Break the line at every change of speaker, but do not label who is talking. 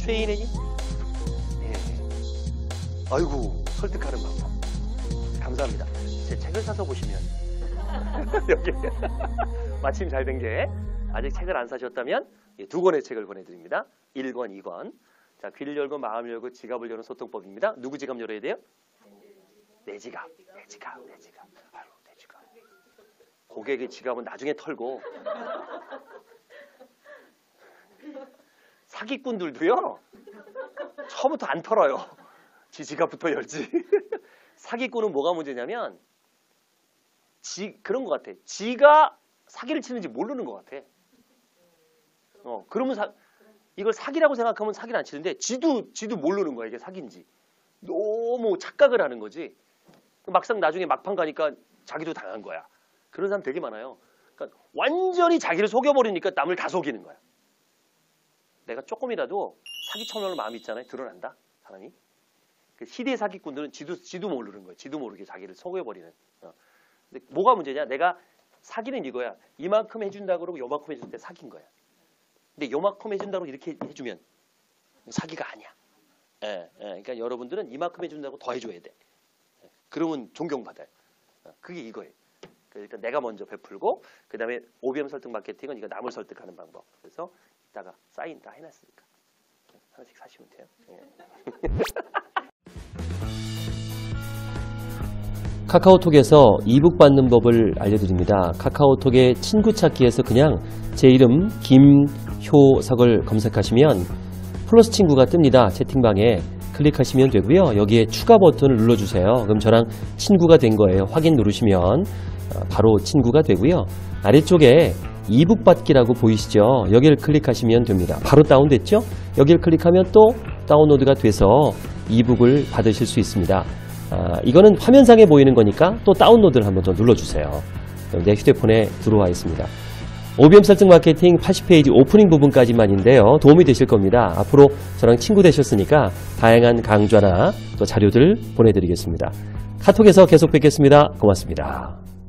세인애님? 예. 아이고, 설득하는 방법. 감사합니다. 제 책을 사서 보시면 여기 마침 잘 된 게 아직 책을 안 사셨다면 두 권의 책을 보내드립니다. 1권, 2권. 자, 귀를 열고 마음을 열고 지갑을 여는 소통법입니다. 누구 지갑 열어야 돼요? 내 지갑. 내 지갑. 내 지갑. 아유, 내 지갑. 고객의 지갑은 나중에 털고. 사기꾼들도요. 처음부터 안 털어요. 지 지갑부터 열지. 사기꾼은 뭐가 문제냐면 그런 것 같아. 지가 사기를 치는지 모르는 것 같아. 그러면 이걸 사기라고 생각하면 사기를 안 치는데 지도 모르는 거야. 이게 사기인지. 너무 착각을 하는 거지. 막상 나중에 막판 가니까 자기도 당한 거야. 그런 사람 되게 많아요. 그러니까 완전히 자기를 속여버리니까 남을 다 속이는 거야. 내가 조금이라도 사기쳐놓을 마음이 있잖아요. 드러난다. 사람이. 그 시대 사기꾼들은 지도 모르는 거예요. 지도 모르게 자기를 속여버리는. 근데 뭐가 문제냐? 내가 사기는 이거야. 이만큼 해준다 그러고 요만큼 해줄 때 사기인 거야. 근데 요만큼 해준다고 이렇게 해주면 사기가 아니야. 그러니까 여러분들은 이만큼 해준다고 더 해줘야 돼. 그러면 존경받아요. 그게 이거예요. 그러니까 내가 먼저 베풀고 그 다음에 OBM 설득 마케팅은 이거 남을 설득하는 방법. 그래서 이따가 사인 다 해놨으니까 하나씩 사시면 돼요.
카카오톡에서 이북 받는 법을 알려드립니다. 카카오톡의 친구 찾기에서 그냥 제 이름 김효석을 검색하시면 플러스 친구가 뜹니다. 채팅방에 클릭하시면 되고요. 여기에 추가 버튼을 눌러주세요. 그럼 저랑 친구가 된 거예요. 확인 누르시면 바로 친구가 되고요. 아래쪽에 이북 받기라고 보이시죠? 여기를 클릭하시면 됩니다. 바로 다운됐죠? 여기를 클릭하면 또 다운로드가 돼서 이북을 받으실 수 있습니다. 이거는 화면상에 보이는 거니까 또 다운로드를 한번 더 눌러주세요. 내 휴대폰에 들어와 있습니다. OBM 설득 마케팅 80페이지 오프닝 부분까지만인데요. 도움이 되실 겁니다. 앞으로 저랑 친구 되셨으니까 다양한 강좌나 또 자료들 보내드리겠습니다. 카톡에서 계속 뵙겠습니다. 고맙습니다.